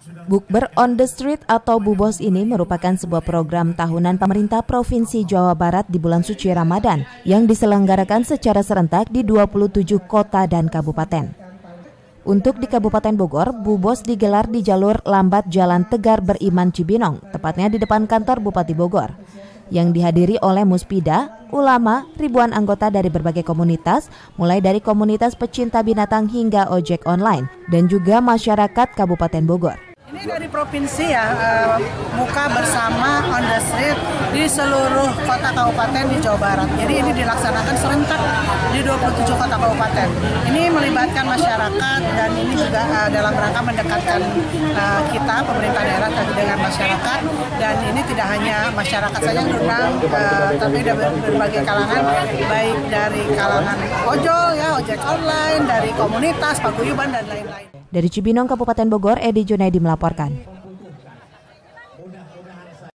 Bukber on the Street atau Bubos ini merupakan sebuah program tahunan pemerintah Provinsi Jawa Barat di bulan suci Ramadan yang diselenggarakan secara serentak di 27 kota dan kabupaten. Untuk di Kabupaten Bogor, Bubos digelar di jalur lambat Jalan Tegar Beriman Cibinong, tepatnya di depan kantor Bupati Bogor, yang dihadiri oleh muspida, ulama, ribuan anggota dari berbagai komunitas, mulai dari komunitas pecinta binatang hingga ojek online, dan juga masyarakat Kabupaten Bogor. Ini dari provinsi ya, buka bersama on the street di seluruh kota kabupaten di Jawa Barat. Jadi ini dilaksanakan serentak di 27 kota kabupaten. Ini melibatkan masyarakat dan ini juga dalam rangka mendekatkan kita, pemerintah daerah dengan masyarakat. Dan ini tidak hanya masyarakat saja yang diundang, tapi dari berbagai kalangan, baik dari kalangan ojol, ya, ojek online, dari komunitas, paguyuban, dan lain-lain. Dari Cibinong, Kabupaten Bogor, Edi Junaidi melaporkan.